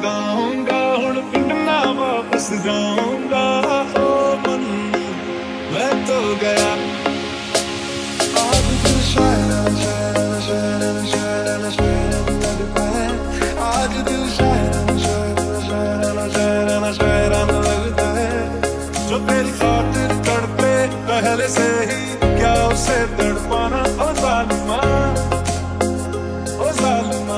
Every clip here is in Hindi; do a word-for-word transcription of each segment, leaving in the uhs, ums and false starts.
लगाऊंगा हुण पिंड ना वापस जाऊंगा ओ मन मैं तो गया आज दिल शायरा शायरा शायरा शायरा शायरा लगता है आज दिल शायरा शायरा शायरा शायरा शायरा लगता है जो तेरी खातिर तड़पे पहले से ही क्या उसे तड़पाना ओ जालिमा ओ जालिमा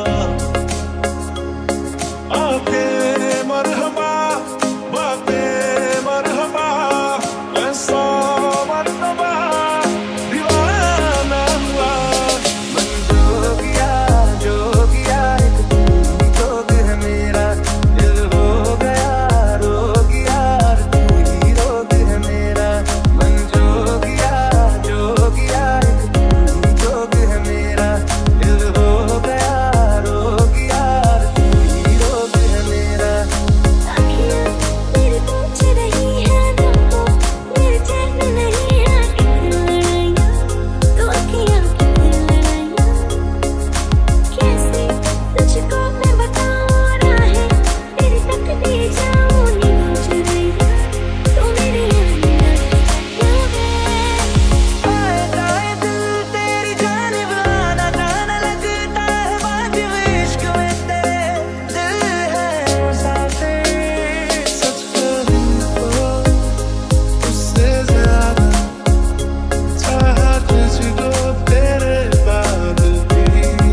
आंखें मरहबा बातें मरहबा मैं सौ मरतबा दीवाना हुआ मन जो गया जो गया एक तू ही रोग है मेरा दिल हो गया रो गया तू ही रोग है मेरा मन जो गया जो गया एक तू ही रोग है मेरा दिल हो गया रो गया तू ही रोग है मेरा अखियाँ मेरी पूछ रही है तुमको मेरे चैन नहीं है कितनी लड़ाइयाँ तो अखियाँ कितनी लड़ाइयाँ कैसे तुझको मैं बताऊँ राहें तेरी तक ले जाऊँ नींद चुराइयाँ तो मेरे यहाँ आए जाए दिल तेरी जानिब आना जाना लगता है वाजिब इश्क में तेरे दिल है मुसाफिर सच कहूँ तो उससे ज्यादा चाहा तुझको तेरे बाद भी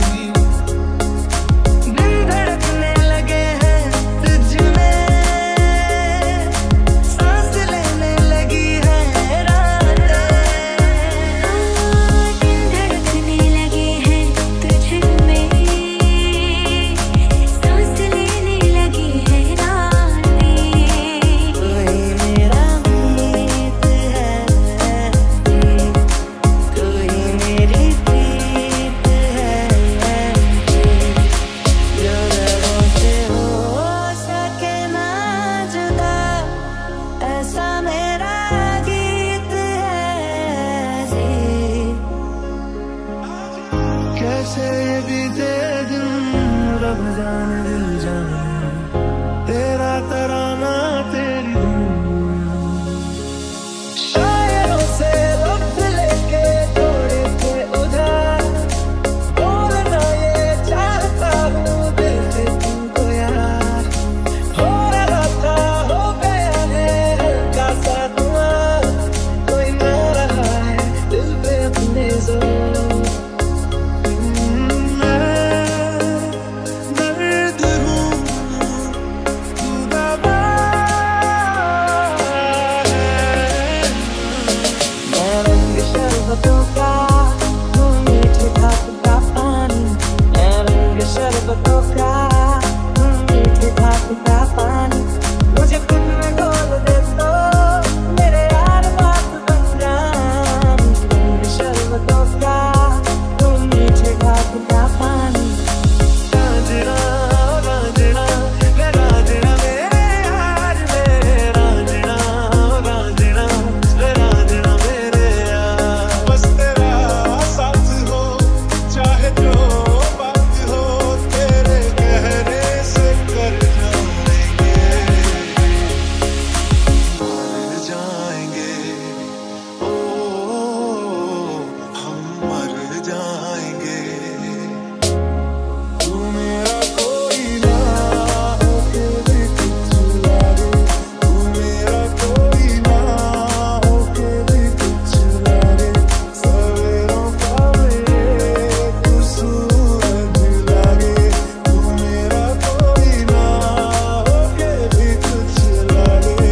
दिल धड़कने लगे हैं तुझ में सांस लेने लगी है रातें दिल धड़कने लगे हैं तुझ में सांस लेने लगी है रातें कोई मेरा मीत है कोई मेरी प्रीत है जो रगों से हो सके ना जुदा ऐसा मेरा गीत है जी कैसे ये बीते दिन रब जाने दिल जाने तेरा तराना तेरी धुन शायरों से लफ्ज लेके जोड़े थे उधार बोलना ये चाहता हूँ दिल से तुमको यार हो रहा था हो गया है हल्का सा धुआं कोई ना रहा है दिल पे अपने जोर मैं दर्द हूँ तू दवा है मैं रंग शरबतों का तू मीठे भाप का पानी मैं रंग शरबतों का तू मीठे भाप का पानी मुझे खुद में घोल दे तो मेरे यार बात बन जाए रंग शरबतों का तू मीठे भाप का पानी रांझना रांझना मैं रांझना मेरे यार मेरे रांझना रांझना मैं रांझना मेरे यार बस तेरा साथ हो चाहे जो बात हो तेरे कहने से कर जाएंगे मर जाएंगे ओ हम मर जाएंगे तू मेरा कोई ना होके भी कुछ लागे तू मेरा कोई ना होके भी कुछ लागे सवेरों का मेरे तू सूरज लागे तू मेरा कोई ना होके भी कुछ लागे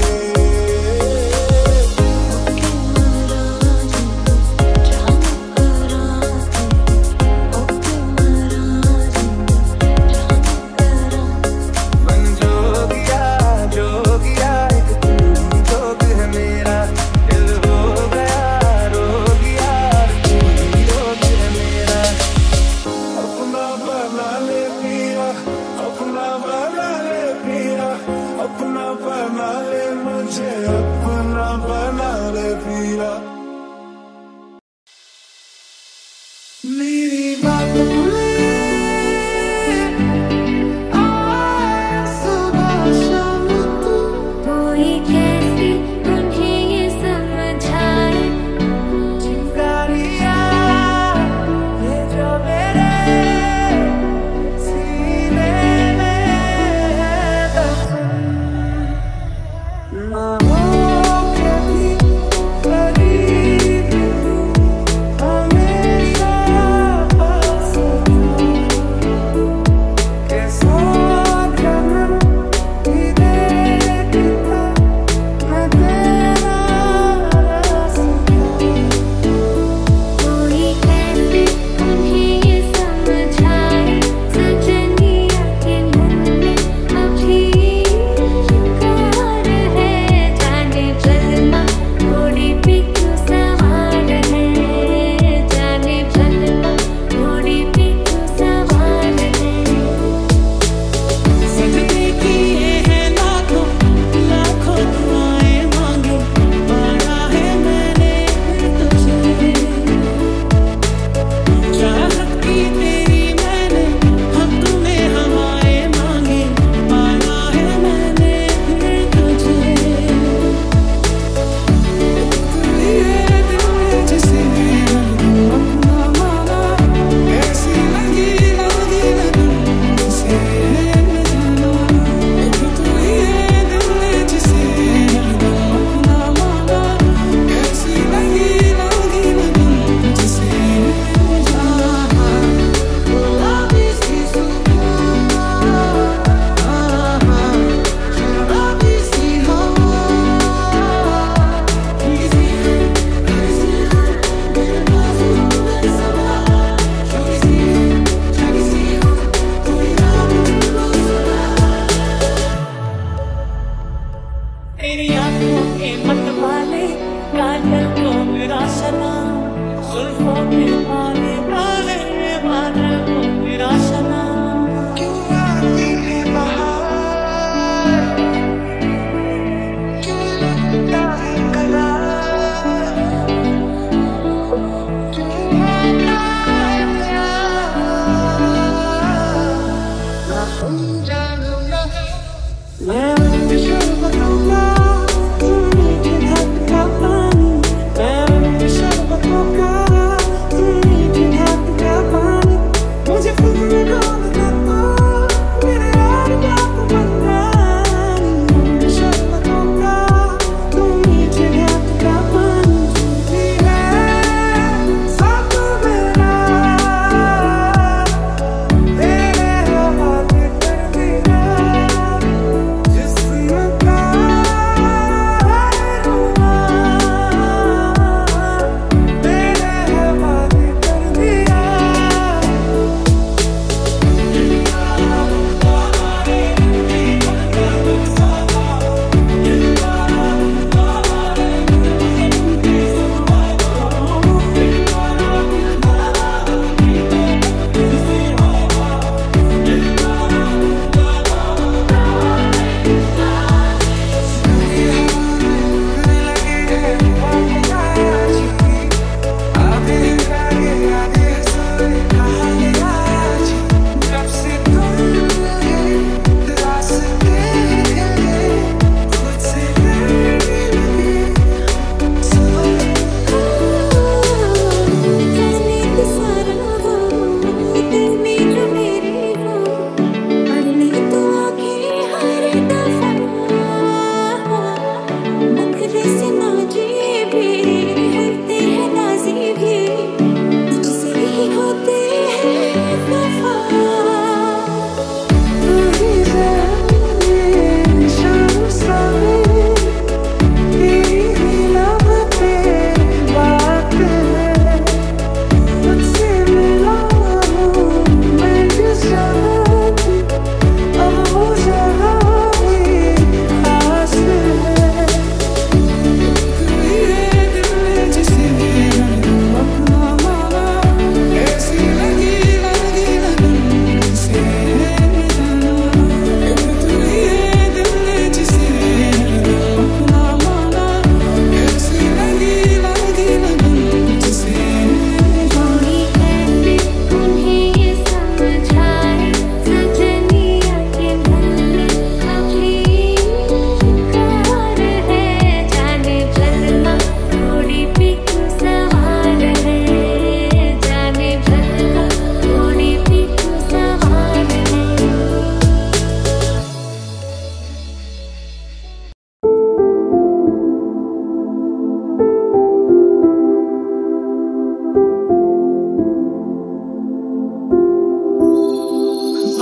मन जो गया जो गया एक तू ही रोग है मेरा दिल हो गया रो गया तू ही रोग है मेरा अपना बना ले पिया अपना बना ले पिया अपना बना ले मुझे अपना बना ले पिया मेरी बातों में आ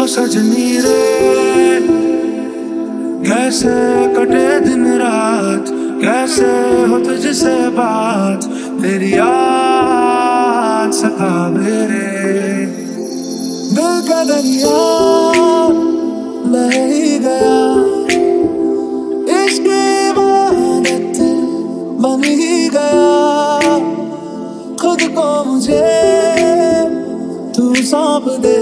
सजनी रे कैसे कटे दिन रात, कैसे हो तुझसे बात, तेरी याद सतावे रे। दिल का दरिया बह ही गया, इश्क इबादत बन ही गया। खुद को मुझे तू सौंप दे,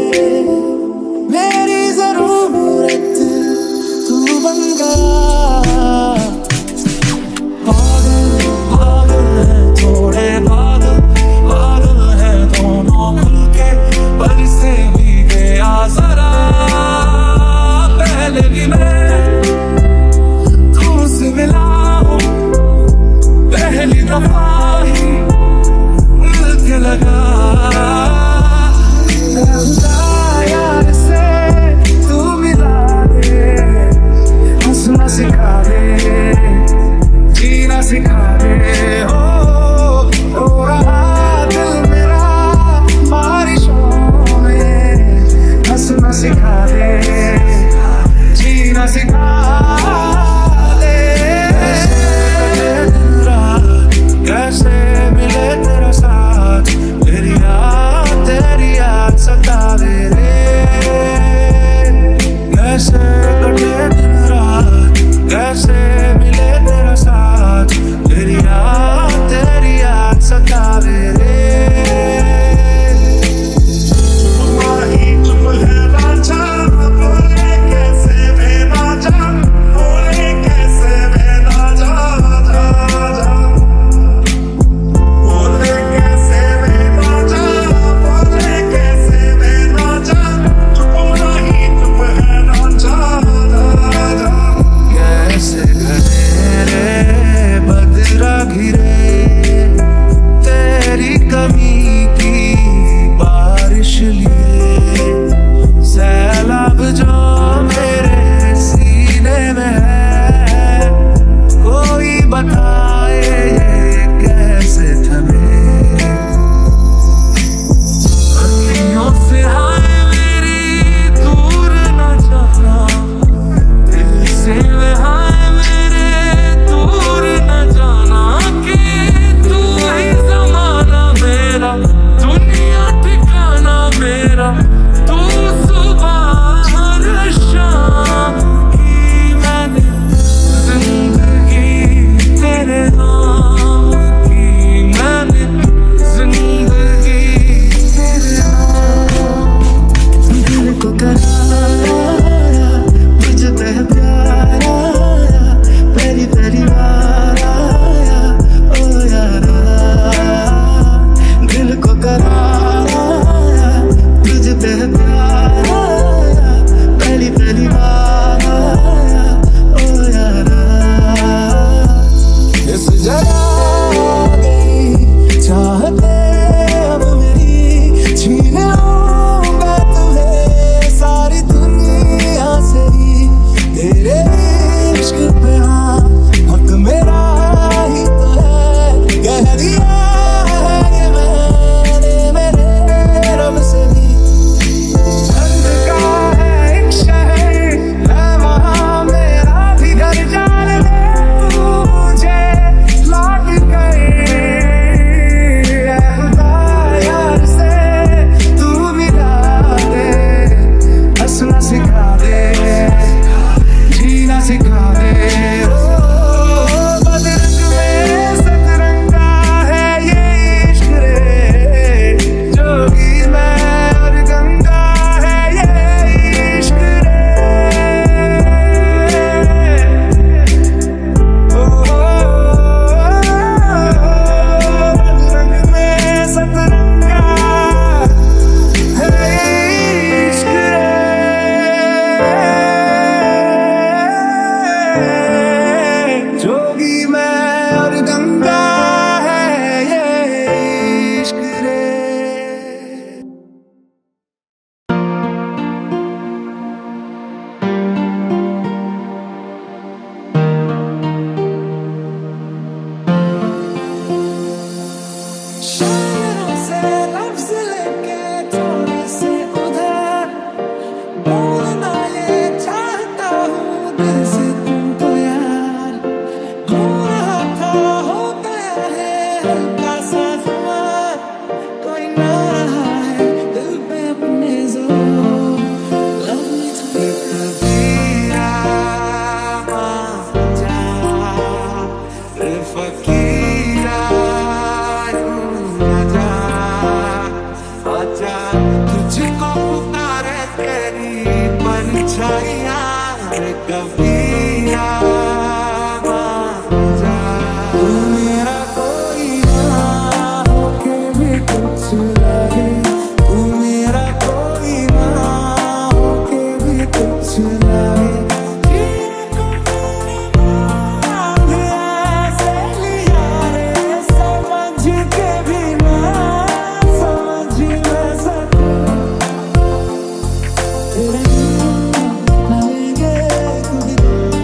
मेरी जरूरत तू बन गया। पागल पागल है थोड़े बादल, बादल है दोनों खुल के, बरसे भी गया जरा पहले भी मैं तुमसे मिला हूँ, पहली दफा ही दिल के लगा। यार से तू मिला दे, हंसना सिखा अपना रहा है दिल पे अपने जोर लव मी टू कबीरा जा रे फकीरा आजा आजा तुझको पुकारे तेरी परछाइयां रे कबीरा जा तू मेरा कोई ना होके भी कुछ लगे तू मेरा कोई ना होके भी कुछ लगे जीने को मेरी मांग ऐसे लिया रे समझ के भी ना समझ न सकूं तेरे लगेंगे कभी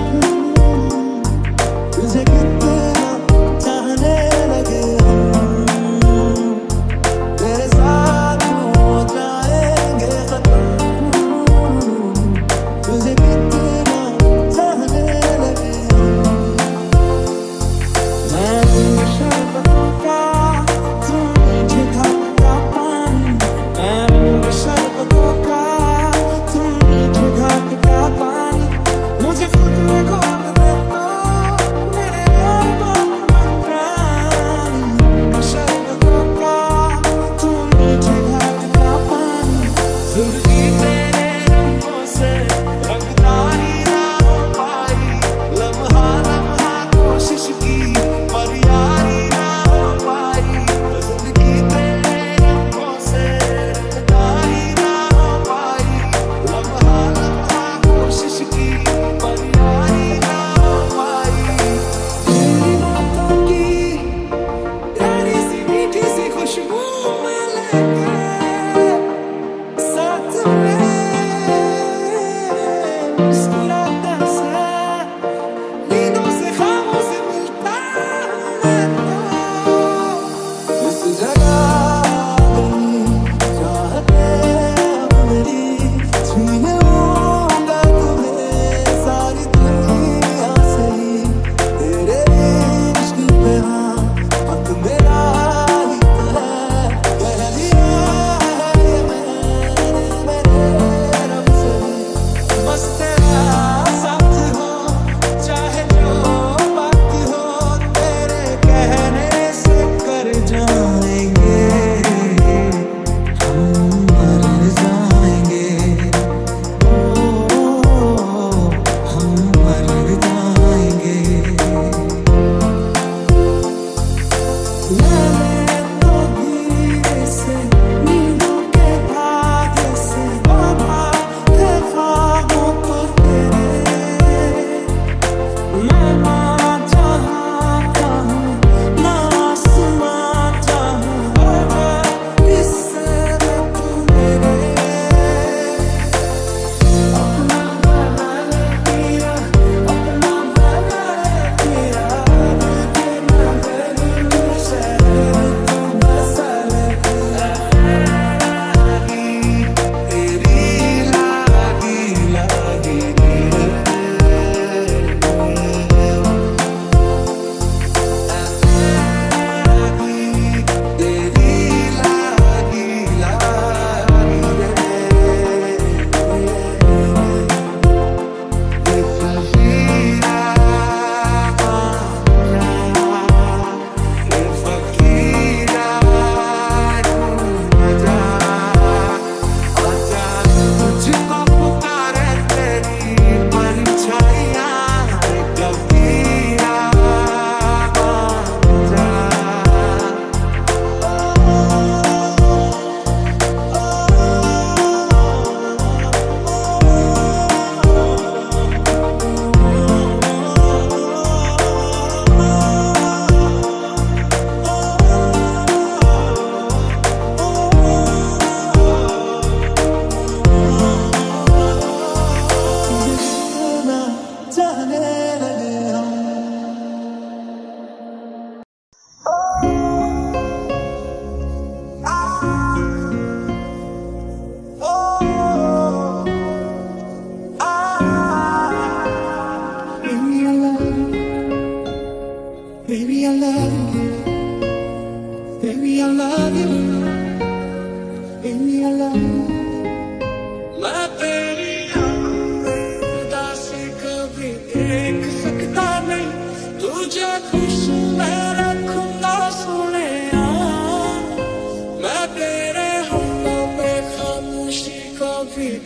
तुझे कितना चाहने लगे हम तेरे साथ हो जाएंगे खत्म तुझे कितना चाहने लगे मैं हूँ शरबतों का तुम मीठे घाट का पानी मैं हूँ शरबतों का तुम मीठे घाट का पानी मुझे खुद में खोल दे तो मेरे शरबतों का तुम मीठे घाट का पानी जिंदगी तेरे रंगों से रंगदारी ना हो पाई लम्हा लम्हा कोशिश की पर यारी ना हो पाई जिंदगी तेरे रंगों से रंगदारी ना हो पाई लम्हा लम्हा कोशिश की पर यारी ना हो पाई तेरी बातों की प्यारी सी मीठी सी खुशबू में लेके साथ में मुस्कुराता सा नींदों से ख्वाबों से मिलता है तो इस जगह मेरी चाहते मेरी छीने लूंगा तुम्हें सारी दुनिया से ही तेरे इश्क पे हाँ हक मेरा ही तो है कह लिया है ये मैंने मेरे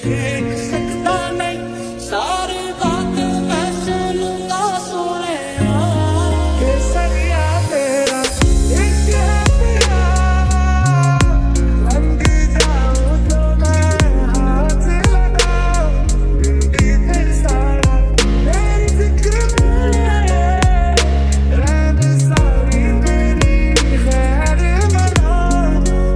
देख सकता नहीं सारी बात मैं सुनूंगा सोने केसरिया तेरा एक तेरा रंग जाऊं तो मैं हाथ लगाऊं दिल फिर सारा मेरी फिक्र में रैन सारी मेरी खैर मनाओ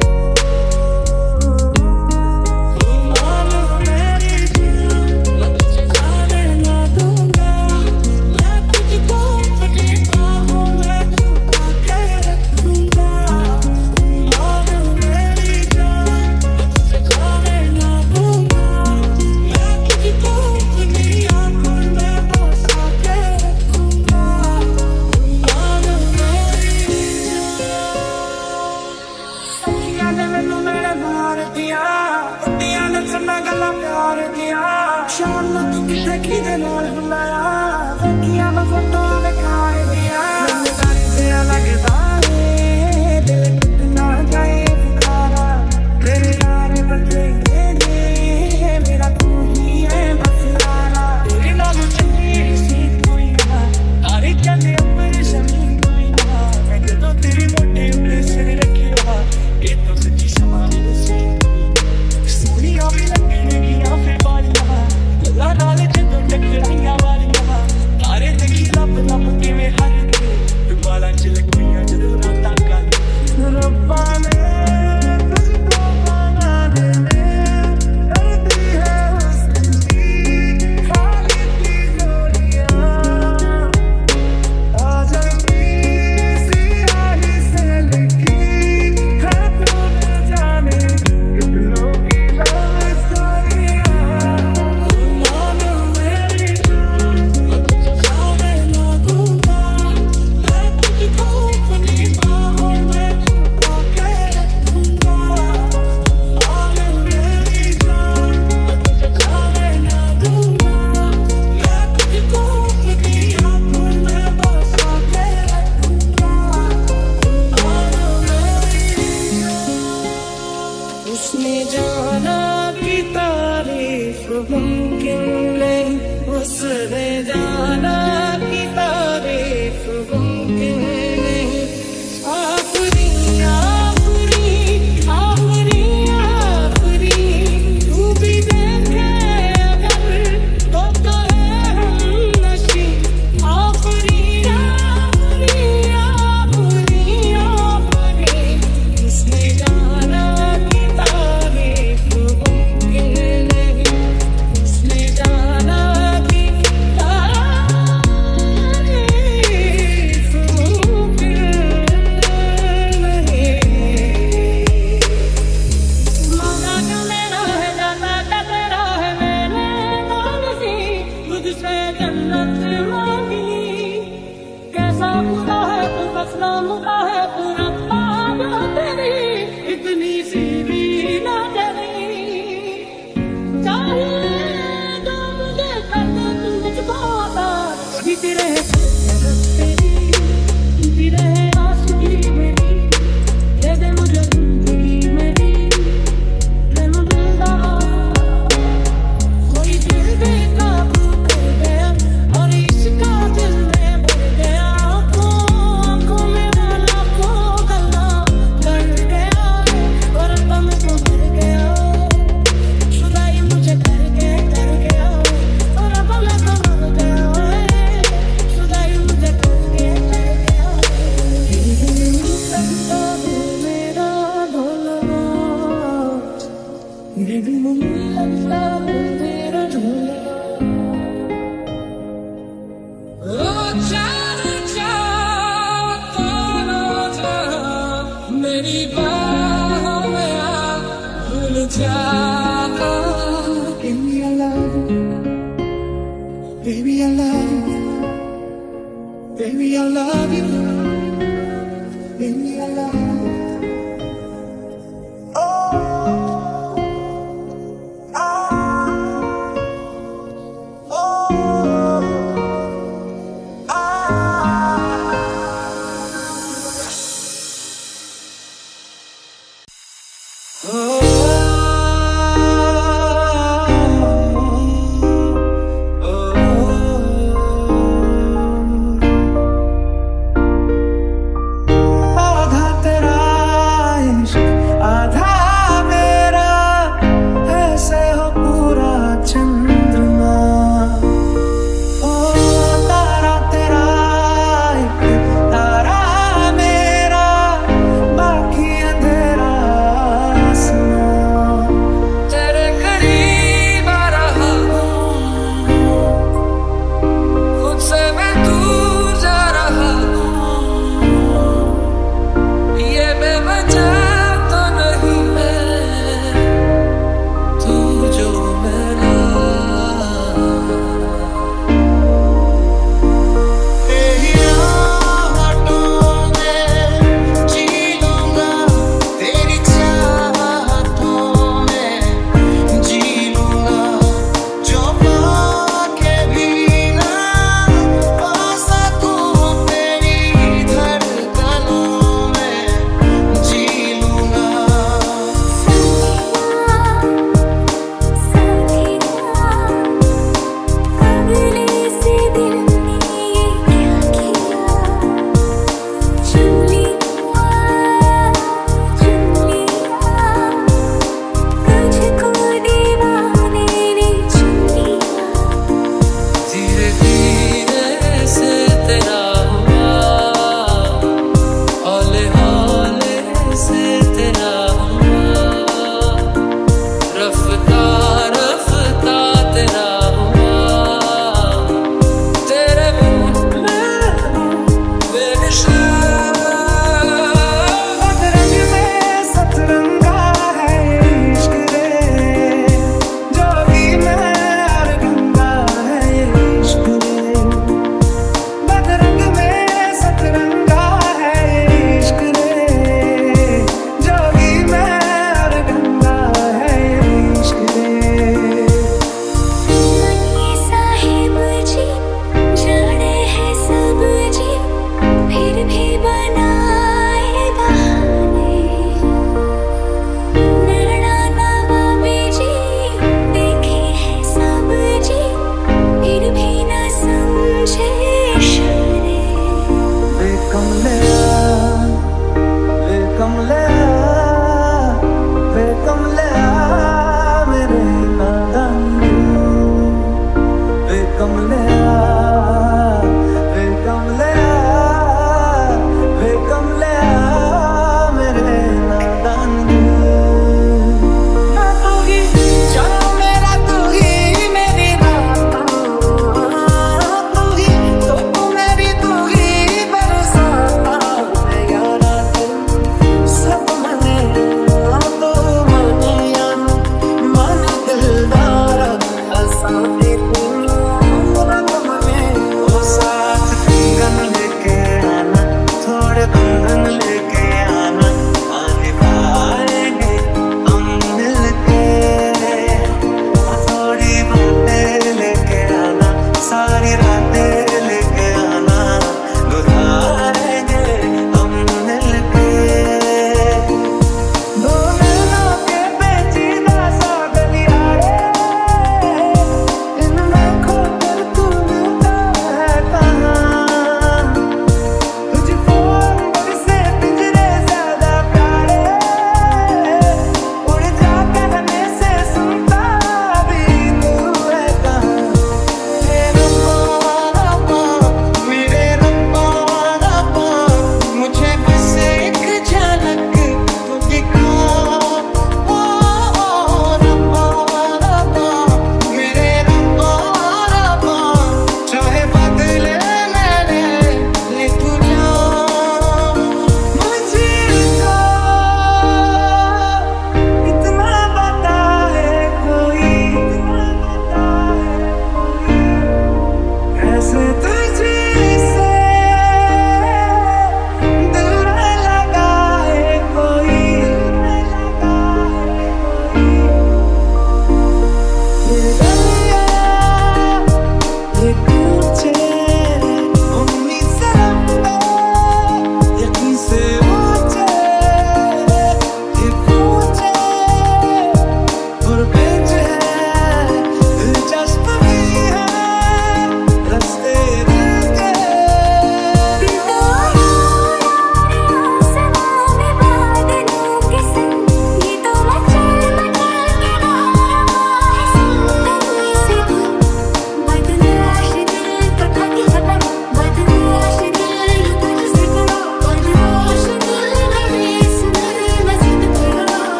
मानो मेरी जान मैं तुझे जाने ना दूंगा मैं तुझको अपनी बाहों में छुपा के रखूंगा मानो मेरी जान मैं तुझे जाने ना दूंगा मैं तुझको अपनी आंखों में बसा के रखूंगा मानो मेरी सखियां ने मैनू मेरे मार दिया कुत्तियां ने चन्ना गला प्यार दिया शाम ਨੂੰ ਤੂੰ ਕਿੱਥੇ ਕਿਹਦੇ ਨਾਲ ਹੁੰਦਾਇਆ ਵੇਖੀਆਂ ਮੈਂ ਫੋਟੋ ਵਿਖਾਏ ਦਿਆ ਮੈਨੂੰ ਤਾਰੀ ਜਿਹਾ ਲੱਗਦਾ ਏ ਦਿਲ ਟੁੱਟ ਨਾ ਜਾਏ ਪੁਕਾਰਾ ਤੇਰੇ ਯਾਰੇ ਬਥੇਰੇ ਨੇ ਮੇਰਾ ਤੂੰ ਹੀ ਹੈ ਬਸ ਯਾਰਾ ਤੇਰੇ ਨਾਲ ਚੰਗੀ ਸੀ ਕੋਈ ਨਾ ਤਾਰੇ ਕਹਿੰਦੇ ਅੰਬਰ ਜ਼ਮੀਨ ਕੋਈ ਨਾ ਮੈਂ ਜਦੋਂ ਤੇਰੇ ਮੋਢੇ ਉੱਤੇ ਸਿਰ ਰੱਖਿਆ ਇਹ ਤਾਂ ਸੱਚੀ ਸਮਾਂ ਸੀ सोनिया भी लगेगियां फिर बालियां गल्लां नाल जदों टकराइयां वालियां तारे देखी लब लब किवें हरदे दुबाला च लगियां जदों रातां गल रब्बा ने तुझको बनाने में करती है हुस्न की खाली की गोलियां आ जाती सियाही से लिखी है तूने जाने कितनों की love storyयां मानो मेरी जान मैं तुझे जाने ना दूंगा मैं तुझको अपनी बाहों में छुपा के रखूंगा मानो मेरी जान मैं तुझे जाने ना दूंगा मैं तुझको अपनी आंखों में बसा के रखूंगा मानो मेरी उसने जाना की तारीफ मुमकिन नहीं उसने जाना की तारीफ मुमकिन नहीं आखिरी आखिरी आखिरी आखिरी तू भी देखे अगर तो कहे हम नशी आखिरी आखिरी आखिरी आखिरी उसने जाना की तारीफ मुमकिन नहीं उसने जाना की तारीफ मुमकिन नहीं माना जो मेरा है जाता टकरा है मैंने नाम सी मुझसे जन्नत मांगी कैसा खुदा है तू बस नाम का है तू रब्बा जो तेरी इतनी सी भी ना डरी चाहे जो मुझे कर दे तू मुझको आता जीती रहे तेरी जीती रहे आशिकी मेरी दे दे मुझे जिंदगी मेरी प्रेम जिंदा कोई दिल बेकाबू कर गया और इसका दिल में भर गया आंखों आंखों में वाला को गला कर गया और तम को भर गया खुदाई मुझे कर के कर गया और अब मैं तो मर गया खुदाई मुझे कर के कर गया लगता है मेरा ढोलना मेरे भी मन लगता है मेरा ढोलना ओ चारा चारा तारा मेरी बाहों में आ भूल जा Give me your love baby I love you baby I love you baby I love you oh oh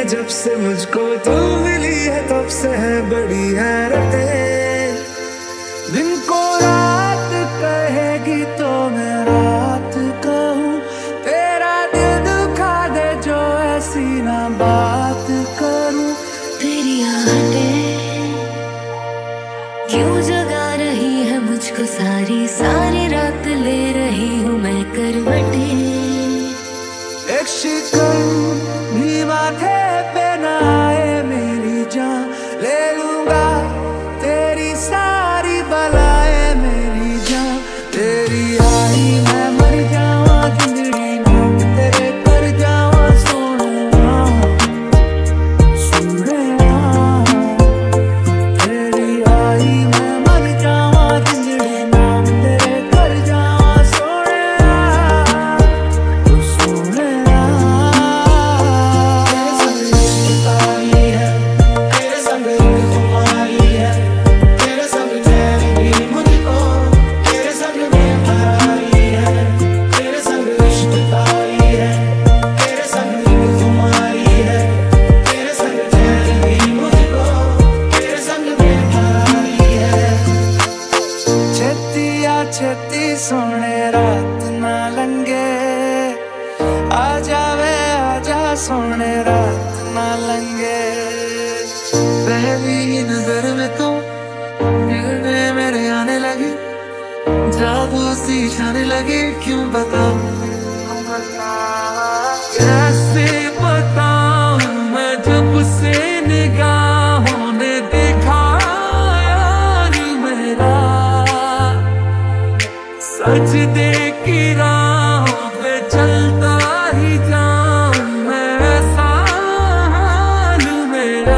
है जब से मुझको तू मिली है तब से है बड़ी हैरतें। दिन को रात कहेगी तो मैं रात कहूँ, तेरा दिल दुखा दे जो ऐसी ना बात करूँ। तेरी आहटें क्यों जगा रही है मुझको, सारी सारी रात ले रही हूँ मैं करवटें। एक शिकन भी माथे पे ना आए मेरी जान, ले लूंगा तेरी सारी बलाएं मेरी जान। तेरी आई मैं मर जावा जिंदड़ी नाम तेरे कर जावा सोना सोना। तेरी आई मैं मर जावा जिंदड़ी नाम तेरे कर जावा सोना सोना। तेरे संग तेरे संग खुमारी है, तेरे संग चैन भी मुझको, तेरे संग में फरारी है, तेरे संग इश्क तारी है। तेरे संग खुमारी है, तेरे संग चैन भी मुझको, तेरे संग में फरारी है। छेती आ छेती सोने रात ना लंगे, आ जावे आजा सोने रात ना लंगे। पहली नजर में तो दिल में मेरे आने लगी, जादू सी छाने लगी क्यों बताऊं कैसे बताऊं मैं जब से निगाहों ने देखा यार मेरा, सजदे की राहों पे चलता ही जाऊं मैं ऐसा हाल मेरा।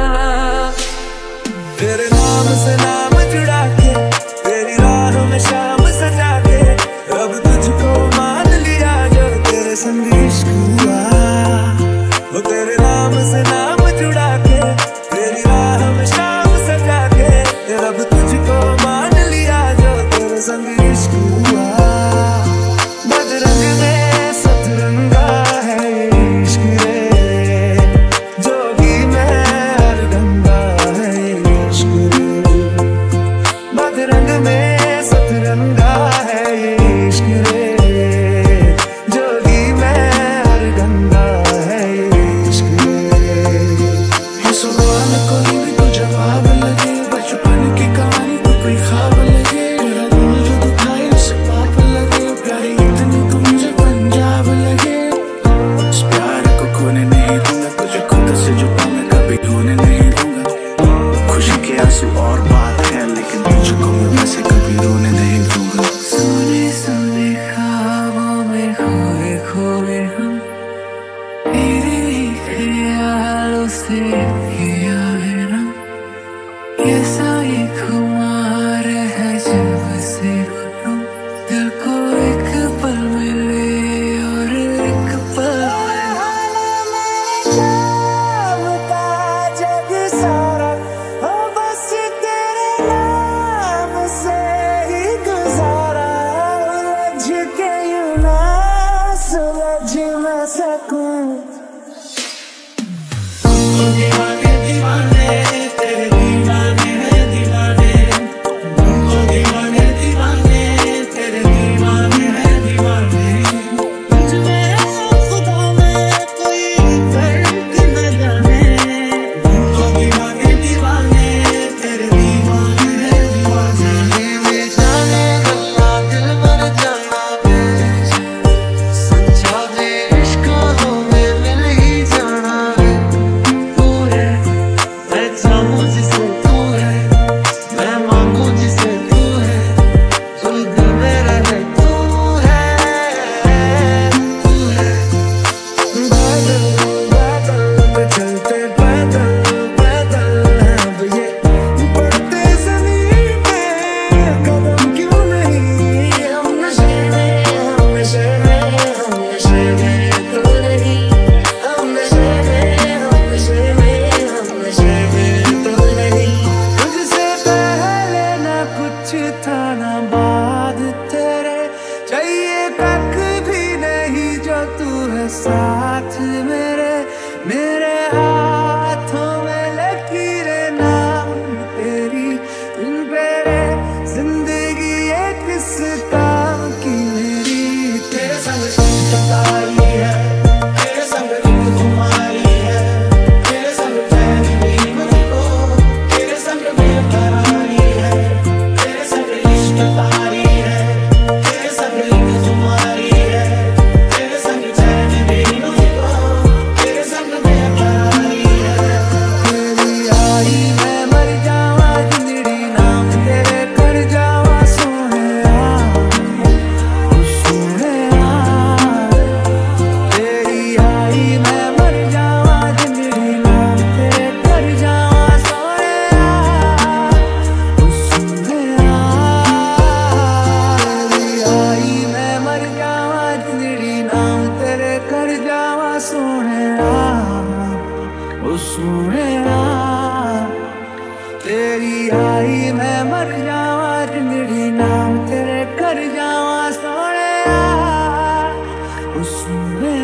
तेरे नाम से नाम जुड़ा के, तेरी राह में शाम सजा के, अब तुझको मान लिया जो तेरे संग इश्क हुआ। वो तेरे नाम से नाम जुड़ा के, तेरी राह में शाम सजा के, अब तुझको मान लिया जो तेरे संग इश्क हुआ। बदरंग में सतरंगा है ये इश्क रे, जोगी में हर गंगा है ये इश्क रे। बदरंग में सतरंगा है ये इश्क रे, जोगी में हर गंगा है ये इश्क रे। ये सवाल कोई भी तो जवाब लगे, बचपन की कहानी तो कोई ख्वाब लगे। मेरा दिल जो दुखाए उसे पाप लगे, प्यारी इतनी तो मुझे पंजाब लगे। इस प्यार को खोने नहीं दूंगा, तुझे खुद से जुटा मैं कभी होने नहीं दूंगा। खुशी के आंसू और बात है, लेकिन तुझको मैं वैसे कभी रोने नहीं दूंगा। सोने सोने ख्वाबों में खोए खोए हम, तेरे ही ख्यालों से किया है ना। कैसा ये खुमार है जब से हो तुम, दिल को एक पल मिले और एक पल जग सारा हो बस तेरे नाम से ही गुजारा। उलझ के यूं ना सुलझ मैं सकूं। सोने तेरी आई मैं मर जावा, जिंदड़ी नाम तेरे कर जावा सोने सोने।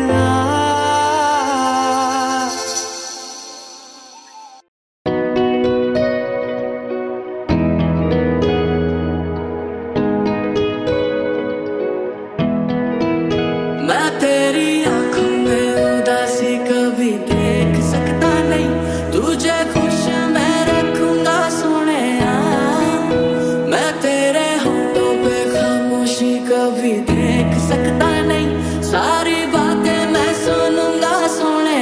मैं तेरी आंखों में उदासी कभी देख सकता नहीं, तुझे खुश मैं रखूंगा सोने। मैं तेरे होठों पे खामोशी कभी देख सकता नहीं, सारी बातें मैं सुनूंगा सोने।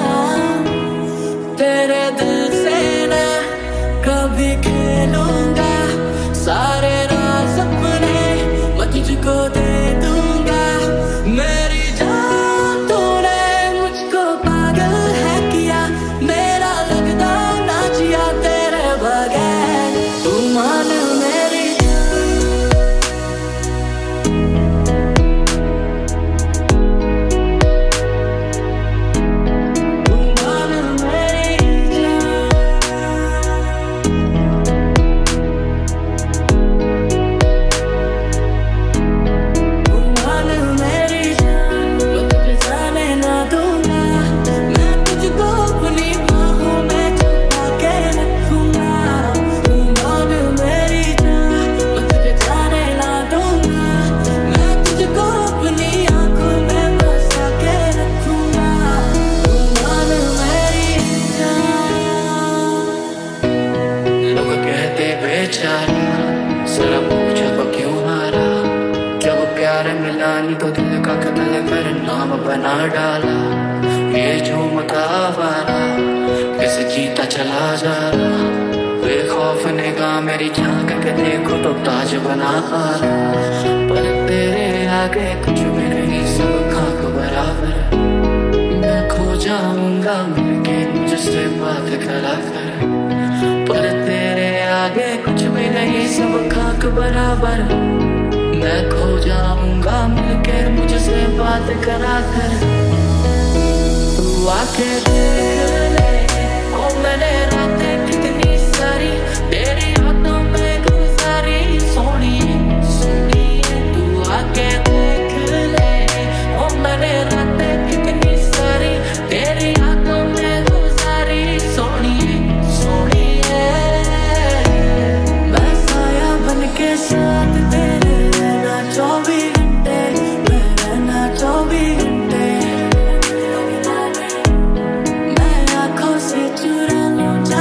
तेरे दिल से मैं कभी खेलूंगा, सारे राज अपने मैं तुझको दे दूंगा। मेरी जान तूने मुझको पागल है किया, मेरा लगता ना जिया तेरे बगैर। तू मान मेरी तू मान मेरी जरा पूछ अब क्यों हारा, जब प्यार मिला नहीं तो दिल का कत्ल कर नाम बना डाला। ये झूमता आवारा कैसे जीता चला जा रहा, बेखौफ निगाह मेरी झांक के देखो तो ताज बना आ रहा। पर तेरे आगे कुछ भी नहीं, सब खाक बराबर। मैं खो जाऊंगा मिलके मुझसे बात करा कर, पर तेरे आगे कुछ भी नहीं, सब खाक बराबर। मैं खो जाऊंगा मिलके मुझसे बात करा कर। तू आके देख ले ओ मैंने रातें कितनी सारी तेरी हाथों में गुजारी सोनी सोनी। तू आके देख ले ओ मैंने रातें कितनी सारी तेरी हाथों में गुजारी सोनी सोनी। के साथ तेरे रहना चौबीस घंटे, मैं रहना चौबीस घंटे। मैं आँखों से चुरा लूं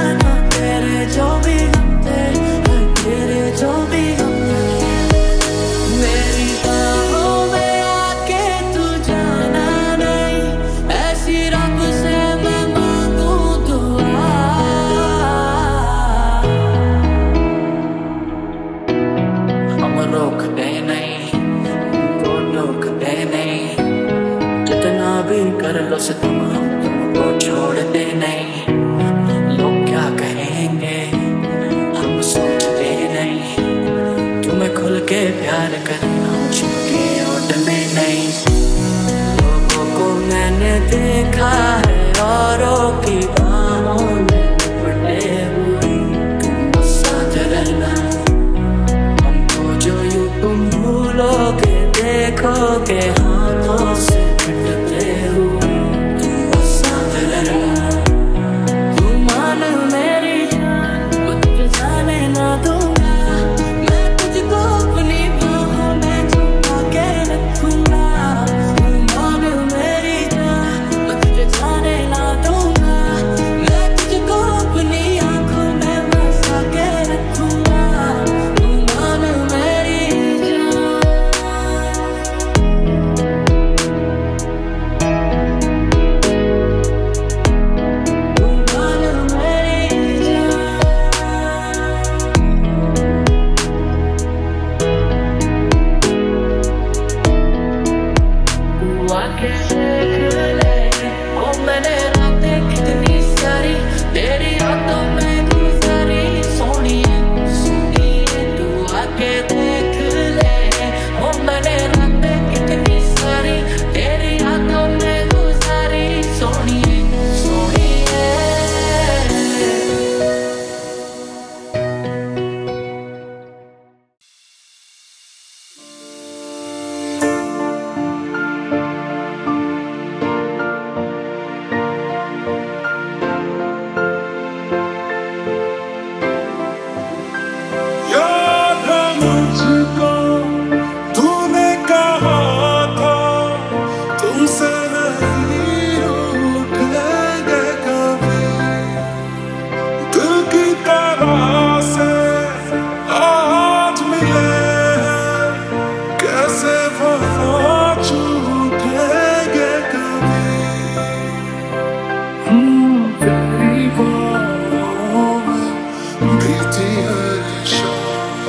तेरी बाहों में बीती हर शाम,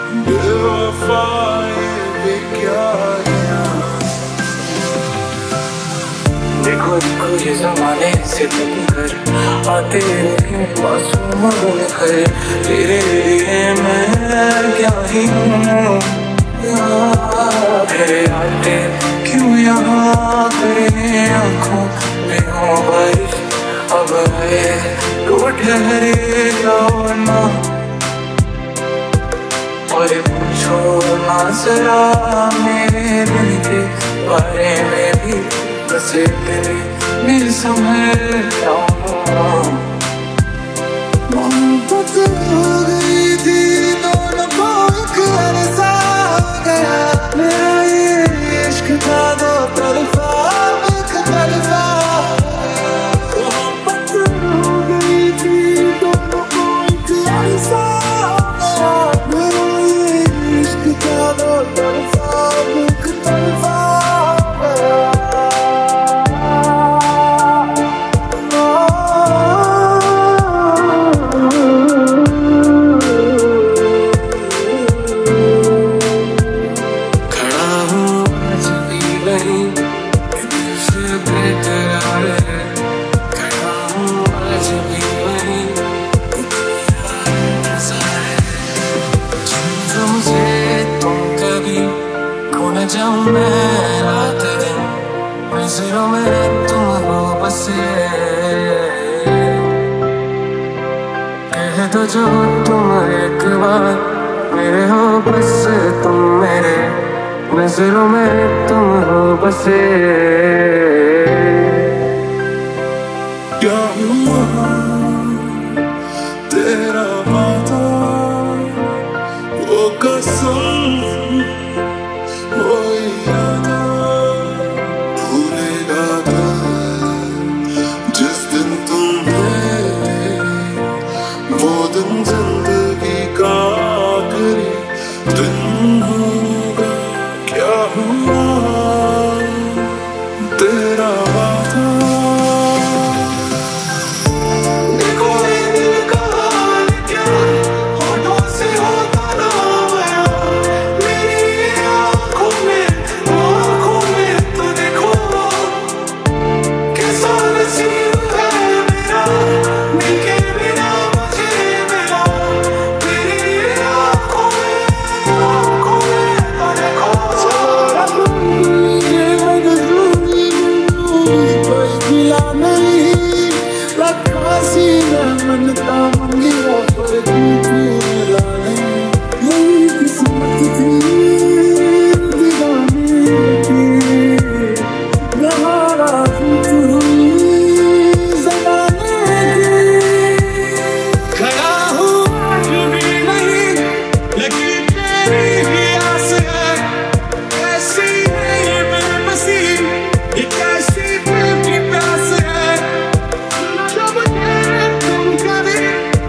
बेवफाई भी क्या है। देखो देखो ये ज़माने से कर आते हैं मासूम बनकर, तेरे लिए मैं क्या ही हूँ। मेरे आते क्यों यहाँ तेरी आँखों में हो बारिश, अब आए तो ठहरे जाओ ना। और पूछो ना जरा मेरे दिल के बारे में भी, बस तेरे मेरे समझ जाऊँ। मोहब्बत हो गई थी दोनों को एक अरसा हो गया, मेरा ये इश्क था दो तरफा एक तरफा। मोहब्बत हो गई थी दोनों को एक अरसा हो गया, मेरा ये इश्क था दो तरफा एक तरफा। जाऊं मैं रात दिन, नजरों में तुम हो बसे, कह दो जो तुम एक बार मेरे हो, बस तुम मेरे नजरों में तुम हो बसे। क्या हुआ तेरा वादा, वो कसम वो यादा, भूलेगा जिस दिन तुम गए, वो दिन जिंदगी का आखिरी दिन होगा। क्या हुआ तेरा वादा, देखो ये दिल का हाल क्या, होठों से होता ना आया, मेरी आँखों में आँखों में तो देखो, कैसा नसीब है मेरा, मिलके बिना मुझे मिला, मेरी आँखों में आँखों में तो देखो। ये मजबूरी मजबूरी कोई गिला नहीं, रखा सीना मनता मंगिया पर तू मिला नहीं, यही किस्मत थी दीवाने की, नहारा तू हुई ज़माने की। खड़ा हूँ आज भी नहीं, लगी तेरी ही आस है, कैसी है ये बेबसी, ये कैसी दिल की प्यास है। जब मुझे तुम कभी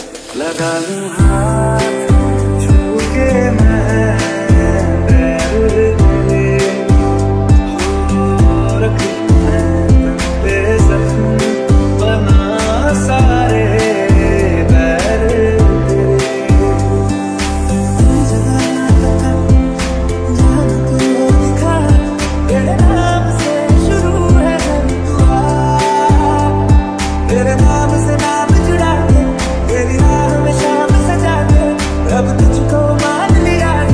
लगा लूं हाथ छू के मैं पैर तेरे, हो रख मैं तन पे जख्म बना सारे पैर तेरे नाम से शुरू है हर दुआ, तेरे नाम से नाम जुड़ा के, तेरी राह में शाम सजा के, अब तुझको मान लिया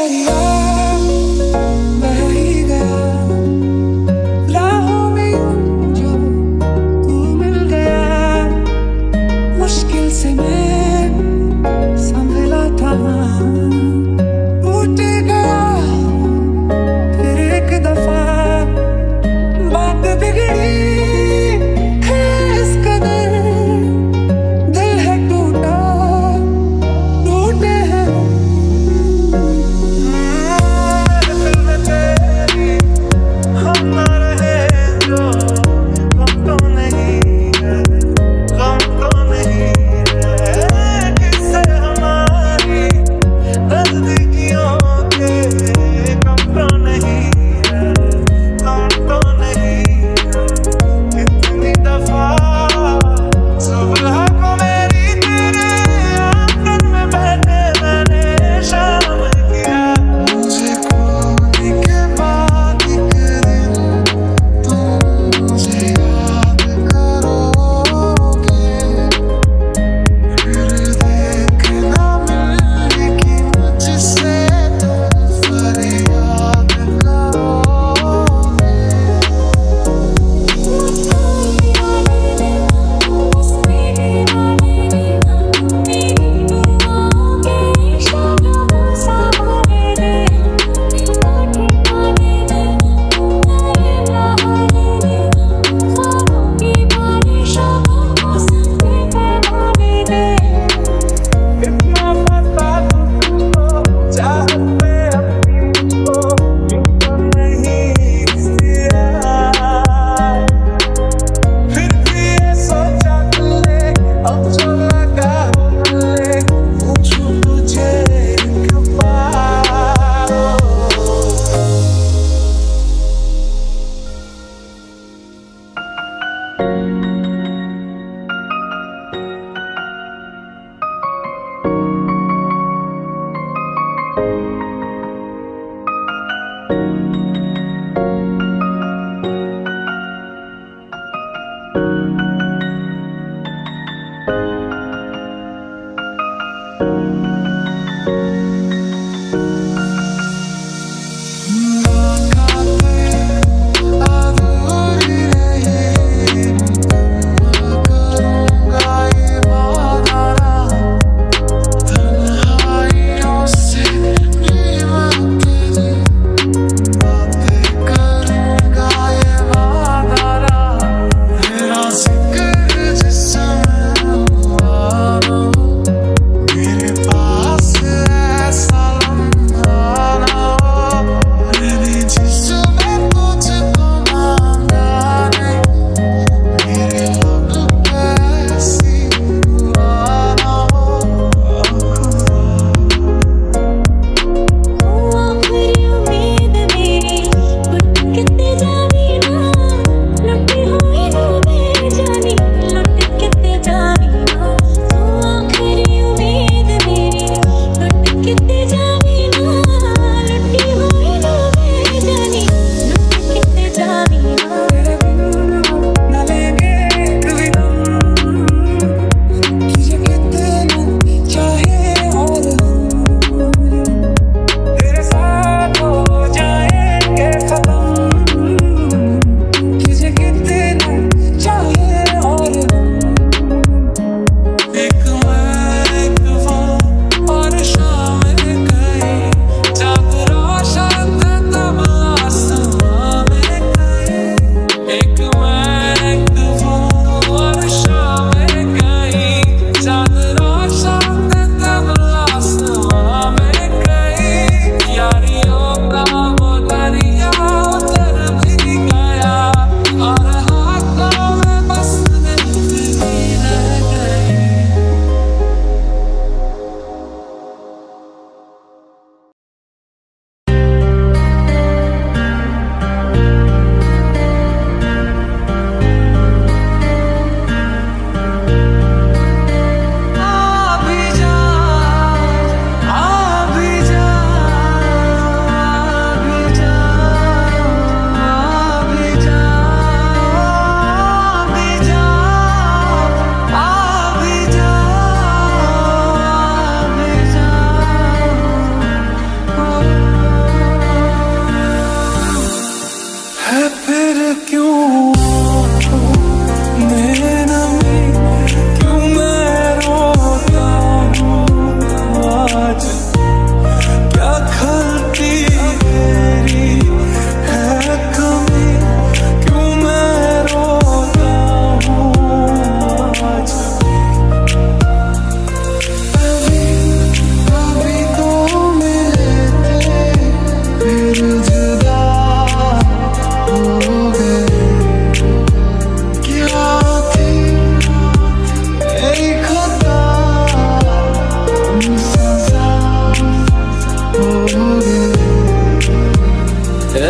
दरिया बह ही गया, राहों में यूं जो तू मिल गया। मुश्किल से मैं संभला था, टूट गया फिर एक दफा। बात बिगड़ी है इस कदर, दिल है टूटा, टूटे हैं।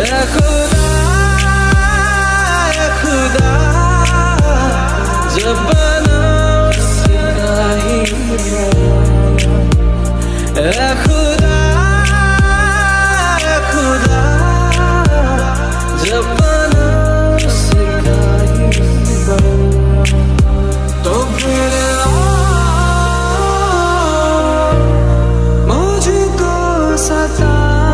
ऐ खुदा ऐ खुदा जब बना उसका ही बनाना। ऐ खुदा ऐ खुदा जब बना उसका ही बनाना। तो फिर मुझको सता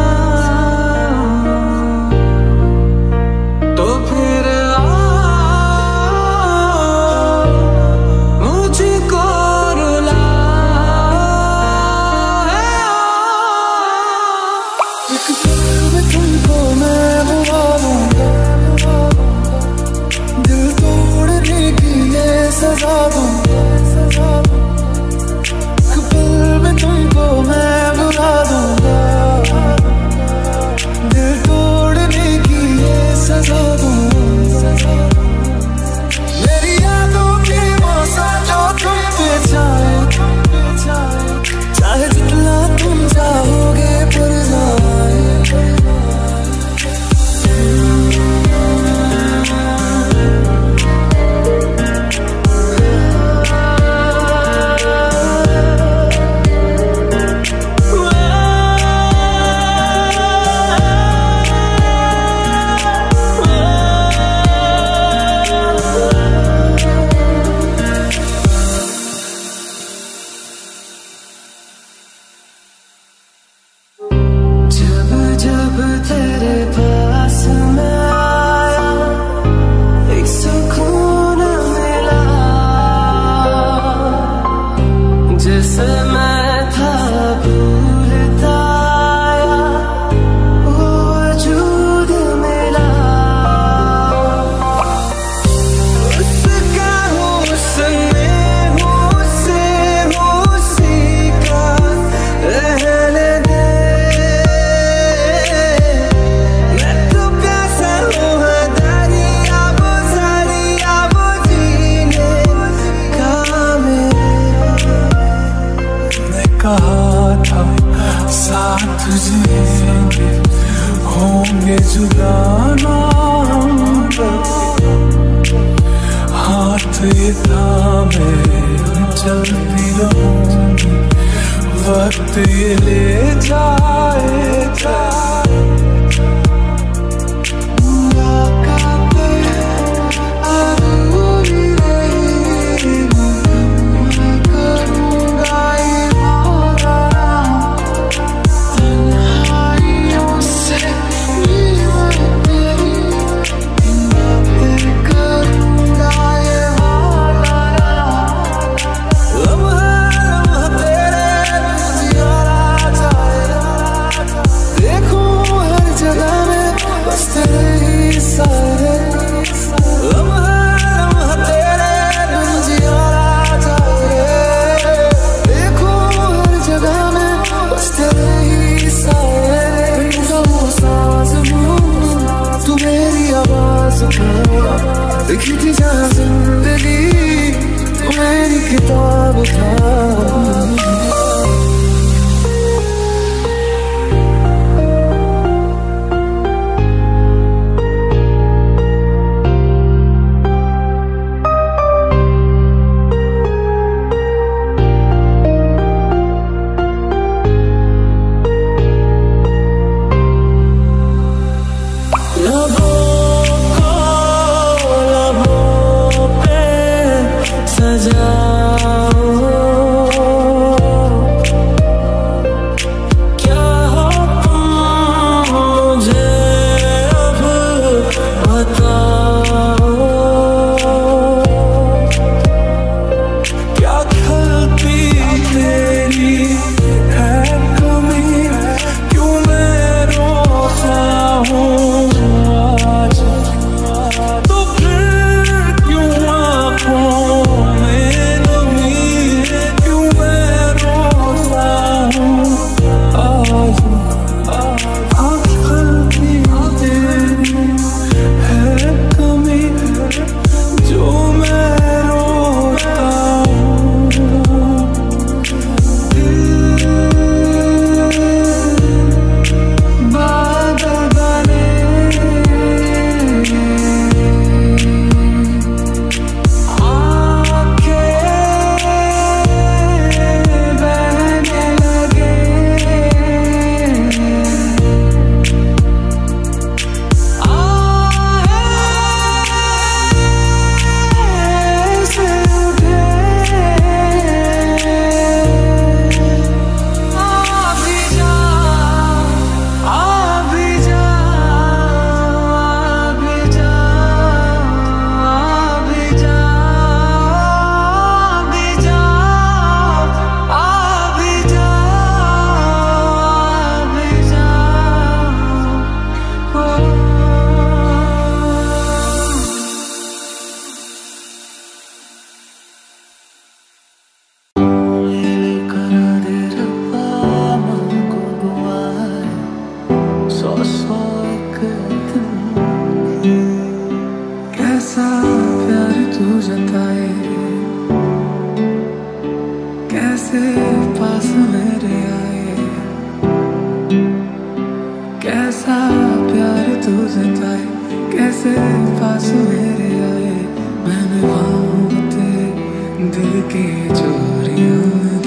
तो फिर मुझको रुला। एक पल में तुमको मैं बुला दूंगा, दिल तोड़ने की ये सजा दूंगा। एक पल में तुमको मैं बुला दूंगा, दिल तोड़ने की ये सजा दूंगा। मेरी यादों की मौसा जो तुम पे छाए, चाहे जितना तुम चाहोगे पर ना आए। जब जब तेरे पास मैं आया, एक सुकून मिला। जिसे मैं था भूलता आया, वो वजूद मिला। उसका हुस्न हुस्से हुस्सी का रहने दे। मैं तो प्यासा हूँ दरिया वो दरिया वो जीने का मेरे। मैं कहा था साथ जिएंगे, होंगे जुदा ना हम कभी। हाथ ये थामे चलती रहूंगी, वक्त ये ले जाए जाए। मुलाकातें अधूरी रही, मैं करूँगा ये वादा। तन्हाइयों से नींद तेरी, बातें करूँगा ये वादा। लम्हा लम्हा तेरे जिया जाए, देखूं हर जगह में बस तेरे ही सारे। लम्हा लम्हा तेरे जिया जाए, देखूं हर जगह में बस तेरे ही सारे। वो सांस हूँ तू मेरी आवाज था, लिखी थी जहाँ जिंदगी तू मेरी किताब था। लबों को लबों सौ एक दिन कैसा प्यार तू जताए, कैसे पास मेरे आए, कैसा प्यार तू जताए, कैसे पास मेरे आए। मैंने बाहों ते दिल की चोरियां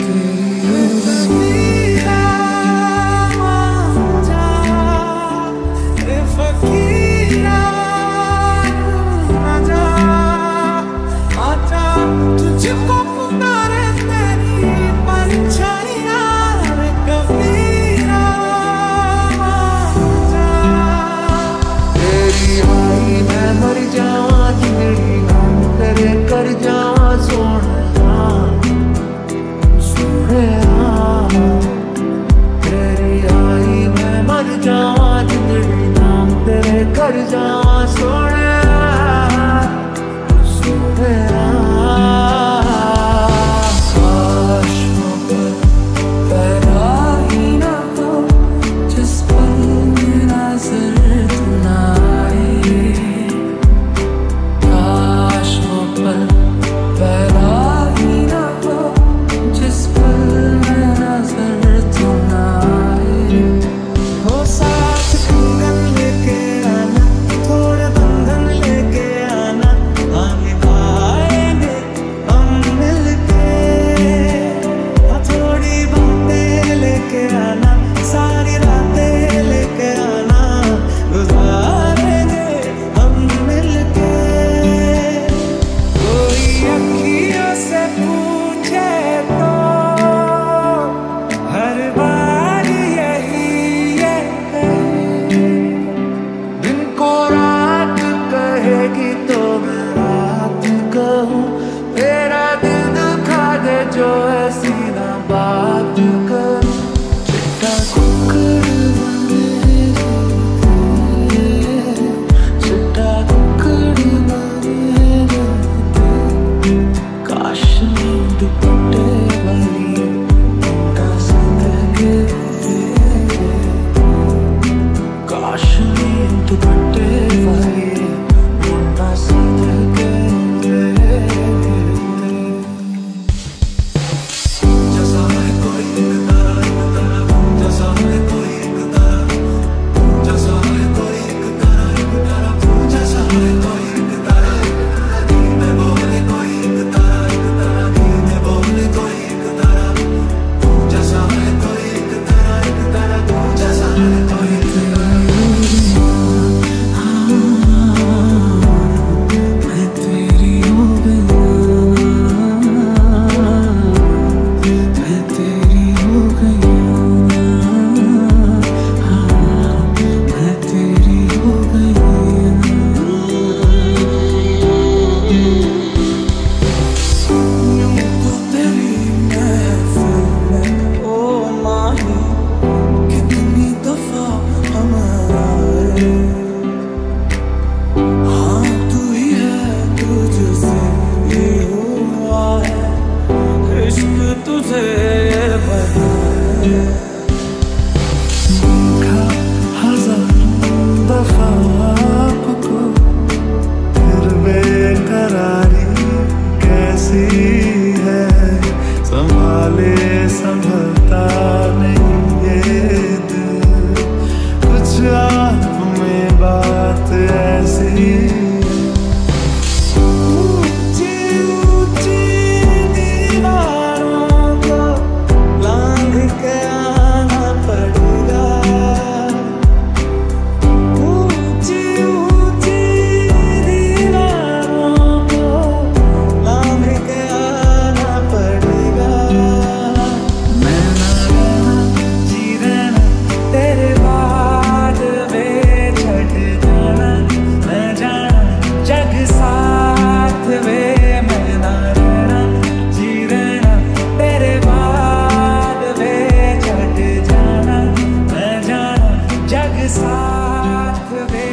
कर जावा सोना सोना, तेरी आई मैं मर जावा जिंदड़ी नाम तेरे कर जावा सोना सोना। काश मोहब्बत पैदा ही ना हो जिस पल में नजर तू ना आए, काश मोहब्बत पैदा ही ना हो जिस पल में नजर तू ना आए। हो साथ कंगन लेके आना, थोड़े बंधन लेके आना, हम निभाएंगे हम मिलके। थोड़ी बातें लेके आना, सारी रातें लेके आना, गुजारेंगे हम मिलके। कोई अखियों से पूछे तो हर बार यही ये कहे, दिन को रात कहेगी तो मैं रात कहूँ, तेरा दिल दुखा दे जो ऐसी ना बात करूँ। चिट्टा कुकर बने रहते, चिट्टा कुकर बने रहते, काश नींद दुपट्टे वाली उनका सदके होते, काश नींद दुपट्टे वाली उनका सदके होते। जैसा है कोई एक तारा, एक तारा, जैसा है कोई एक तारा, जैसा है कोई एक तारा, एक तारा, जैसा है कोई एक तारा, दिल में बोले कोई एक तारा, एक तारा, दिल में बोले कोई एक तारा, जैसा है कोई एक तारा, एक तारा, जैसा है कोई एक तारा। मैं तेरी हो गया, मैं तेरी हो गया, मैं तेरी हो गया। यूं तो तेरी महफिल में ओ माही कितनी दफा हम आए, हाँ तू ही है तुझसे ये हुआ है, इश्क तुझे बनाए। देखा हजारों दफा आपको, फिर बेकरारी कैसी है, संभाले संभलता नहीं ये दिल, कुछ आप में बात ऐसी है। ऊंची ऊंची दीवारों को लांघ के आना पड़ेगा, ऊंची ऊंची दीवारों को लांघ के आना पड़ेगा। मैं ना रहना जी रहना तेरे बाद वे छट जाना, मैं जाना जग साथ वे, मैं ना रहना जी रहना तेरे बाद वे छट जाना, मैं जाना जग साथ वे।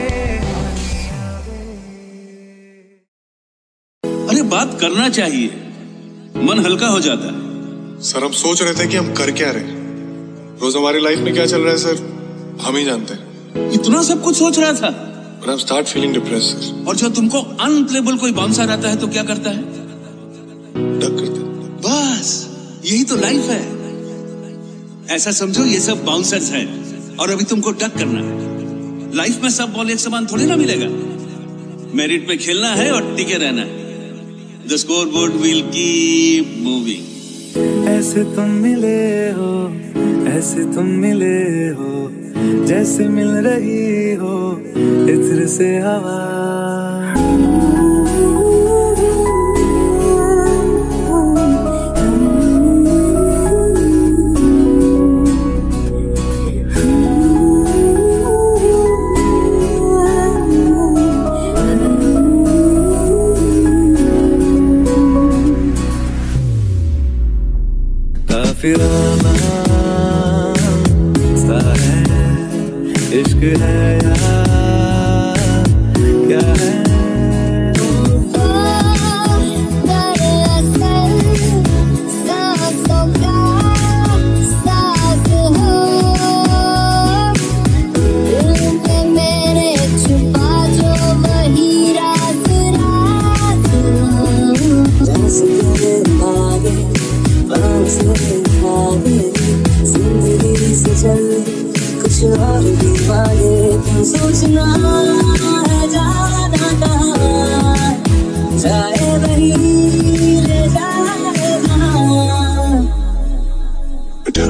अरे बात करना चाहिए, मन हल्का हो जाता है। सर हम सोच रहे थे कि हम कर क्या रहे, रोज हमारी लाइफ में क्या चल रहा है सर हम ही जानते हैं। इतना सब कुछ सोच रहा था। When I start feeling depressed, और जब तुमको अनप्लेबल कोई बाउंसर आता है तो क्या करता है? डक करते। बस यही तो लाइफ है। ऐसा समझो ये सब बाउंसर्स हैं और अभी तुमको डक करना है। लाइफ में सब बॉल एक समान थोड़ी ना मिलेगा। मेरिट पे खेलना है और टिके रहना है। The scoreboard will keep moving. ऐसे तुम मिले हो, ऐसे तुम मिले हो, जैसे मिल रही हो इत्र से हवा। काफिराना सा है, इश्क है या क्या है? कुछ और भी मांगे तुम सोचना है जाना कहाँ, जाए वही ले जाए जहाँ। बेटा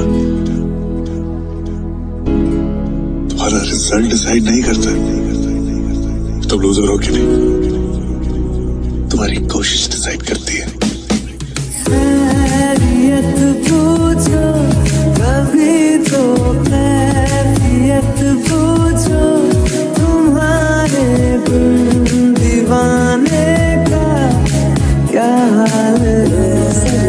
तुम्हारा रिजल्ट डिसाइड नहीं करता तुम लूजर हो कि नहीं, तुम्हारी कोशिश डिसाइड करती है। खैरियत पूछो कभी तो, खैरियत पूछो तुम्हारे बिन दीवाने का क्या हाल है।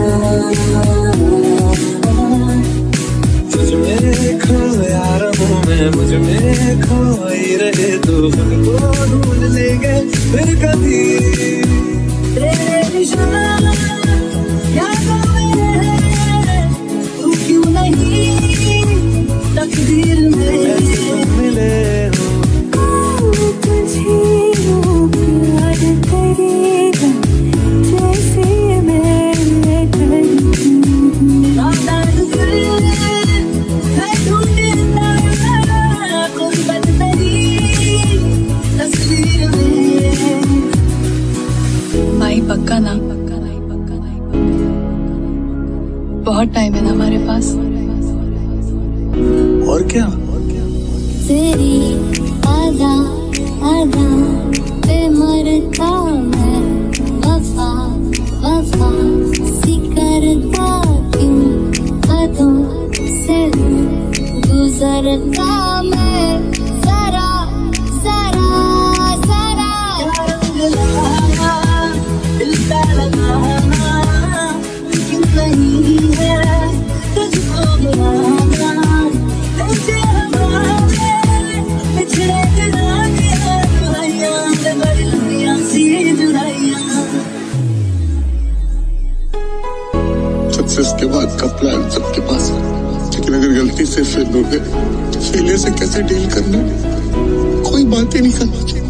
मुझ में खो यार हूँ मैं, मुझ में खोई रहे तो खुद को ढूंढ लेंगे फिर कभी। तेरे निशान यादों में तू क्यों नहीं तकदीर में मिले हो। तुझे प्यार करेगा जैसे मैं करती हूँ। कोई बात नहीं तस्वीर में। माई पक्का ना, पक्का नहीं, पक्का नहीं, बहुत टाइम है ना हमारे पास। और क्या? तेरी आधा आधा पे मरता मैं, वफा वफा सी करता क्यों, हदों से गुजरता मैं, जरा जरा जरा दिल का लगाना मुमकिन नहीं है तुझको बुलाना। ऐसे हमारे पिछड़े दिलों की जुदाइयां, बड़ी लंबियां सी जुदाइयां। सक्सेस के बाद का प्लान सबके पास है, लेकिन अगर गलती से फेल हो गए तो फेलियर से कैसे डील करना, कोई बात ही नहीं करना चाहिए।